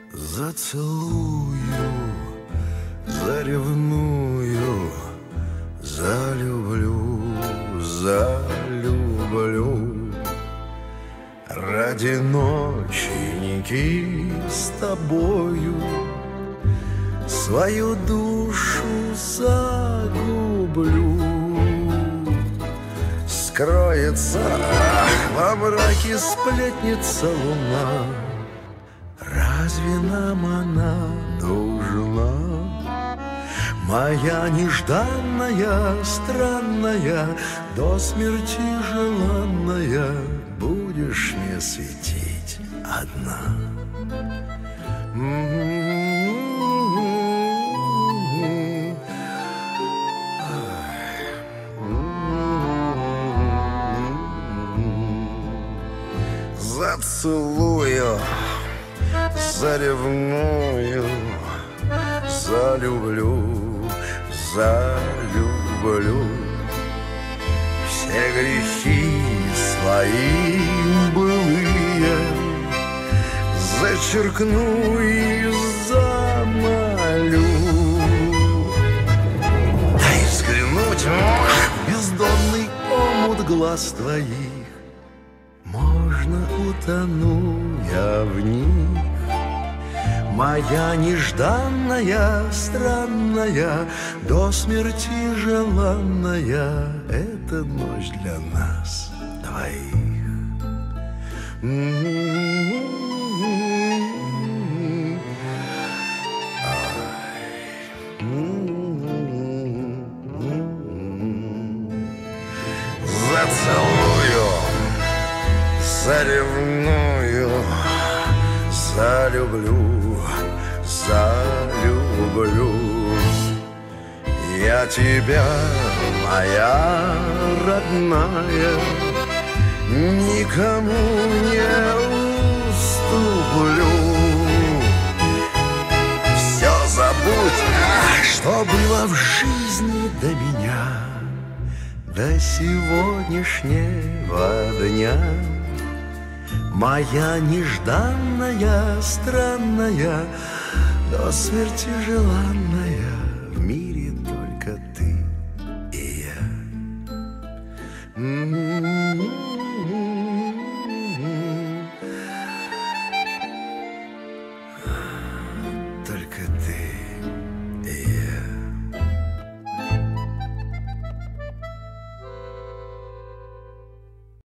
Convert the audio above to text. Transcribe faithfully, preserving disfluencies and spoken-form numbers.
Зацелую, заревную, залюблю, залюблю. Ради ноченьки с тобою свою душу загублю. Скроется во мраке сплетница луна. Разве нам она должна? Моя нежданная, странная, до смерти желанная, будешь мне светить одна. Зацелую, заревную, залюблю, залюблю. Все грехи свои былые зачеркну и замолю. Дай взглянуть в бездонный омут глаз твоих, можно утону я в них. Моя нежданная, странная, до смерти желанная, это ночь для нас двоих. Зацелую, заревную, залюблю, залюблю. Я тебя, моя родная, никому не уступлю. Все забудь, что было в жизни до меня, до сегодняшнего дня. Моя нежданная, странная, до смерти желанная,